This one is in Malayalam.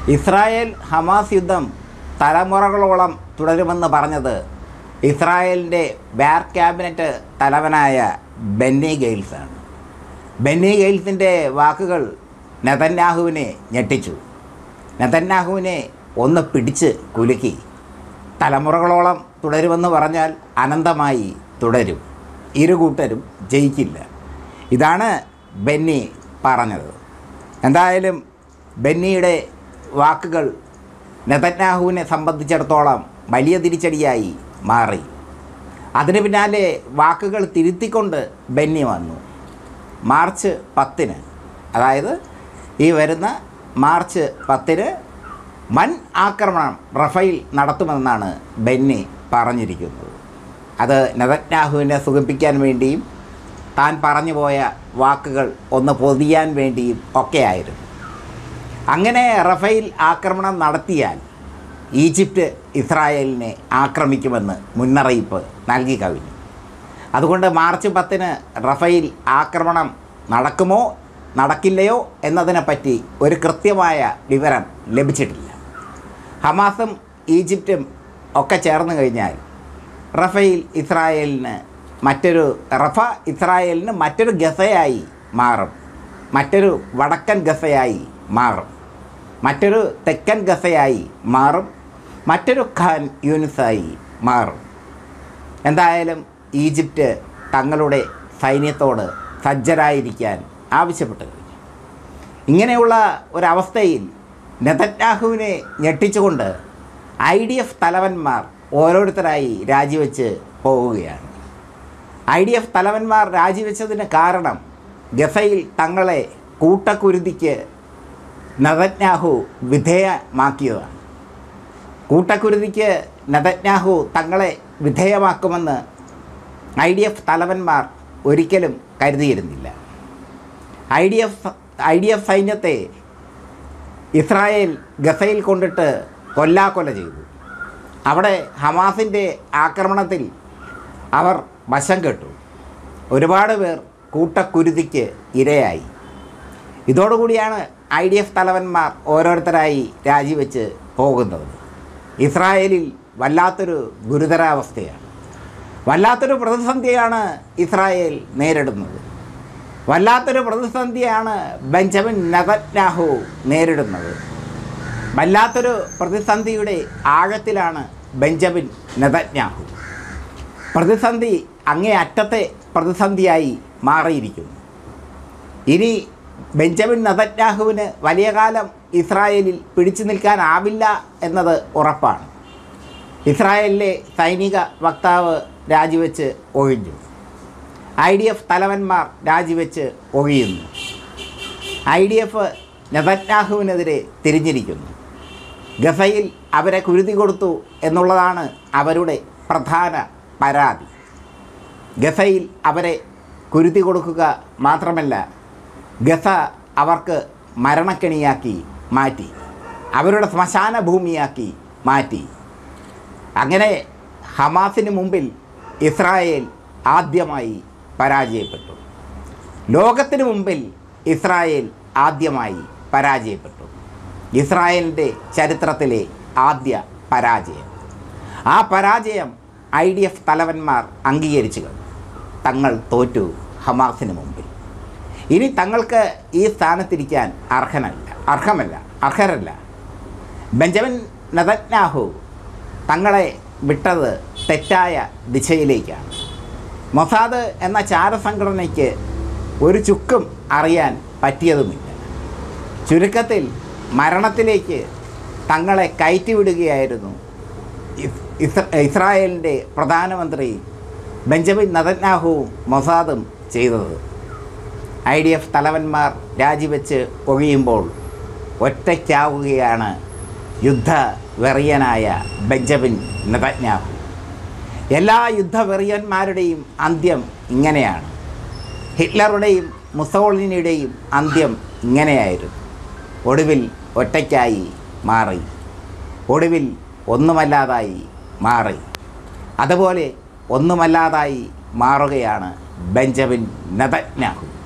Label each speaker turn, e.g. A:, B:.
A: ഇസ്രായേൽ ഹമാസ് യുദ്ധം തലമുറകളോളം തുടരുമെന്ന് പറഞ്ഞത് ഇസ്രായേലിൻ്റെ ബാർ ക്യാബിനറ്റ് തലവനായ ബെന്നി ഗെയിൽസാണ്. ബെന്നി ഗെയിൽസിൻ്റെ വാക്കുകൾ നെതന്യാഹുവിനെ ഞെട്ടിച്ചു. നെതന്യാഹുവിനെ ഒന്ന് പിടിച്ച് കുലുക്കി. തലമുറകളോളം തുടരുമെന്ന് പറഞ്ഞാൽ അനന്തമായി തുടരും, ഇരുകൂട്ടരും ജയിക്കില്ല. ഇതാണ് ബെന്നി പറഞ്ഞത്. എന്തായാലും ബെന്നിയുടെ വാക്കുകൾ നെതന്യാഹുവിനെ സംബന്ധിച്ചിടത്തോളം വലിയ തിരിച്ചടിയായി മാറി. അതിന് പിന്നാലെ വാക്കുകൾ തിരുത്തിക്കൊണ്ട് ബെന്നി വന്നു. മാർച്ച് 10-ന്, അതായത് ഈ വരുന്ന മാർച്ച് 10-ന് വൻ ആക്രമണം റഫേൽ നടത്തുമെന്നാണ് ബെന്നി പറഞ്ഞിരിക്കുന്നത്. അത് നെതന്യാഹുവിനെ സുഖിപ്പിക്കാൻ വേണ്ടിയും താൻ പറഞ്ഞു പോയ വാക്കുകൾ ഒന്ന് പൊതിയാൻ വേണ്ടിയും ഒക്കെയായിരുന്നു. അങ്ങനെ റഫേൽ ആക്രമണം നടത്തിയാൽ ഈജിപ്റ്റ് ഇസ്രായേലിനെ ആക്രമിക്കുമെന്ന് മുന്നറിയിപ്പ് നൽകി കഴിഞ്ഞു. അതുകൊണ്ട് മാർച്ച് 10-ന് റഫേൽ ആക്രമണം നടക്കുമോ നടക്കില്ലയോ എന്നതിനെപ്പറ്റി ഒരു കൃത്യമായ വിവരം ലഭിച്ചിട്ടില്ല. ഹമാസും ഈജിപ്റ്റും ഒക്കെ ചേർന്ന് കഴിഞ്ഞാൽ റഫേൽ ഇസ്രായേലിന് മറ്റൊരു ഗസയായി മാറും, മറ്റൊരു വടക്കൻ ഗസയായി മാറും, മറ്റൊരു തെക്കൻ ഗസയായി മാറും, മറ്റൊരു ഖാൻ യൂനിസായി മാറും. എന്തായാലും ഈജിപ്റ്റ് തങ്ങളുടെ സൈന്യത്തോട് സജ്ജരായിരിക്കാൻ ആവശ്യപ്പെട്ടു കഴിഞ്ഞു. ഇങ്ങനെയുള്ള ഒരവസ്ഥയിൽ നെതന്യാഹുവിനെ ഞെട്ടിച്ചുകൊണ്ട് IDF തലവന്മാർ ഓരോരുത്തരായി രാജിവെച്ച് പോവുകയാണ്. IDF തലവന്മാർ രാജിവെച്ചതിന് കാരണം ഗസയിൽ തങ്ങളെ കൂട്ടക്കുരുതിക്ക് നെതന്യാഹു വിധേയമാക്കിയതാണ്. കൂട്ടക്കുരുതിക്ക് നെതന്യാഹു തങ്ങളെ വിധേയമാക്കുമെന്ന് IDF തലവന്മാർ ഒരിക്കലും കരുതിയിരുന്നില്ല. IDF സൈന്യത്തെ ഇസ്രായേൽ ഗസയിൽ കൊണ്ടിട്ട് കൊല്ലാക്കൊല ചെയ്തു. അവിടെ ഹമാസിൻ്റെ ആക്രമണത്തിൽ അവർ വശം കെട്ടു. ഒരുപാട് പേർ കൂട്ടക്കുരുതിക്ക് ഇരയായി. ഇതോടുകൂടിയാണ് IDF തലവന്മാർ ഓരോരുത്തരായി രാജിവെച്ച് പോകുന്നത്. ഇസ്രായേലിൽ വല്ലാത്തൊരു ഗുരുതരാവസ്ഥയാണ്, വല്ലാത്തൊരു പ്രതിസന്ധിയാണ് ഇസ്രായേൽ നേരിടുന്നത്. വല്ലാത്തൊരു പ്രതിസന്ധിയാണ് ബെഞ്ചമിൻ നെതന്യാഹു നേരിടുന്നത്. വല്ലാത്തൊരു പ്രതിസന്ധിയുടെ ആഴത്തിലാണ് ബെഞ്ചമിൻ നെതന്യാഹു. പ്രതിസന്ധി അങ്ങേ അറ്റത്തെ പ്രതിസന്ധിയായി മാറിയിരിക്കുന്നു. ഇനി ബെഞ്ചമിൻ നെതന്യാഹുവിന് വലിയ കാലം ഇസ്രായേലിൽ പിടിച്ചു നിൽക്കാനാവില്ല എന്നത് ഉറപ്പാണ്. ഇസ്രായേലിലെ സൈനിക വക്താവ് രാജിവെച്ച് ഒഴിഞ്ഞു. IDF തലവന്മാർ രാജിവെച്ച് ഒഴിയുന്നു. IDF നെതന്യാഹുവിനെതിരെ തിരിഞ്ഞിരിക്കുന്നു. ഗസയിൽ അവരെ കുരുതി കൊടുത്തു എന്നുള്ളതാണ് അവരുടെ പ്രധാന പരാതി. ഗസയിൽ അവരെ കുരുതി കൊടുക്കുക മാത്രമല്ല, ഗസ അവർക്ക് മരണക്കെണിയാക്കി മാറ്റി, അവരുടെ ശ്മശാന ഭൂമിയാക്കി മാറ്റി. അങ്ങനെ ഹമാസിന് മുമ്പിൽ ഇസ്രായേൽ ആദ്യമായി പരാജയപ്പെട്ടു. ലോകത്തിന് മുമ്പിൽ ഇസ്രായേൽ ആദ്യമായി പരാജയപ്പെട്ടു. ഇസ്രായേലിൻ്റെ ചരിത്രത്തിലെ ആദ്യ പരാജയം. ആ പരാജയം IDF തലവന്മാർ അംഗീകരിച്ചു കഴിഞ്ഞു. തങ്ങൾ തോറ്റു ഹമാസിന് മുമ്പിൽ. ഇനി തങ്ങൾക്ക് ഈ സ്ഥാനത്തിരിക്കാൻ അർഹരല്ല. ബെഞ്ചമിൻ നെതന്യാഹു തങ്ങളെ വിട്ടത് തെറ്റായ ദിശയിലേക്കാണ്. മൊസാദ് എന്ന ചാരസംഘടനയ്ക്ക് ഒരു ചുക്കും അറിയാൻ പറ്റിയതുമില്ല. ചുരുക്കത്തിൽ മരണത്തിലേക്ക് തങ്ങളെ കയറ്റിവിടുകയായിരുന്നു ഇസ്രായേലിൻ്റെ പ്രധാനമന്ത്രി ബെഞ്ചമിൻ നെതന്യാഹുവും മൊസാദും ചെയ്തത്. IDF തലവന്മാർ രാജിവെച്ച് ഒഴിയുമ്പോൾ ഒറ്റയ്ക്കാവുകയാണ് യുദ്ധവെറിയനായ ബെഞ്ചമിൻ നെതന്യാഹു. എല്ലാ യുദ്ധവെറിയന്മാരുടെയും അന്ത്യം ഇങ്ങനെയാണ്. ഹിറ്റ്ലറുടെയും മുസോളിനിയുടെയും അന്ത്യം ഇങ്ങനെയായിരുന്നു. ഒടുവിൽ ഒറ്റയ്ക്കായി മാറി, ഒടുവിൽ ഒന്നുമല്ലാതായി മാറി. അതുപോലെ ഒന്നുമല്ലാതായി മാറുകയാണ് ബെഞ്ചമിൻ നെതന്യാഹു.